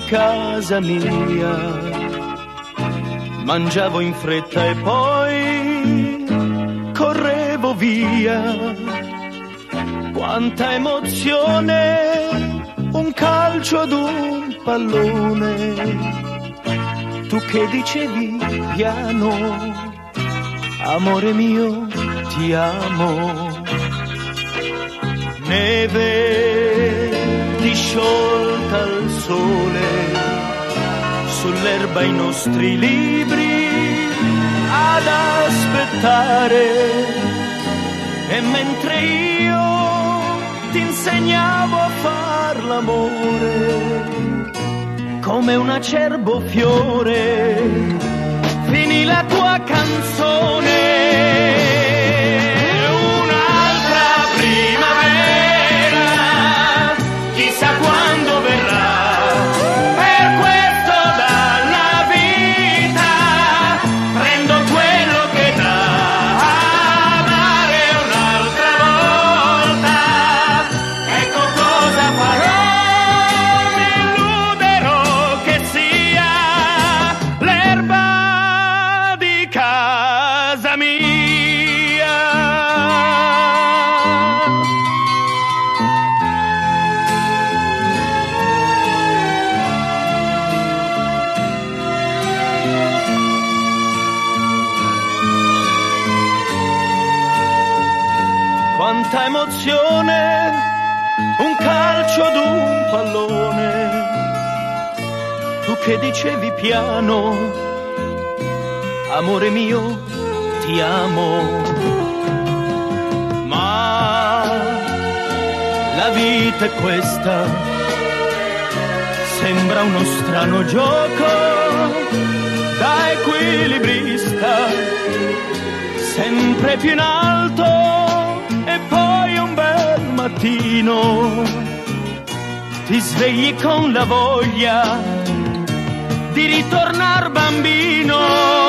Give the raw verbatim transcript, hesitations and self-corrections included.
casa mia. Mangiavo in fretta e poi correvo via. Quanta emozione, un calcio ad un pallone. Tu che dicevi piano, amore mio, ti amo. Neve disciolta al sole, sull'erba i nostri libri ad aspettare. E mentre io ti insegnavo a far l'amore, come un acerbo fiore, finì la tua canzone. Quanta emozione, un calcio ad un pallone. Tu che dicevi piano, amore mio, ti amo. Ma la vita è questa, sembra uno strano gioco da equilibrista, sempre più in alto. E poi un bel mattino ti svegli con la voglia di ritornar bambino.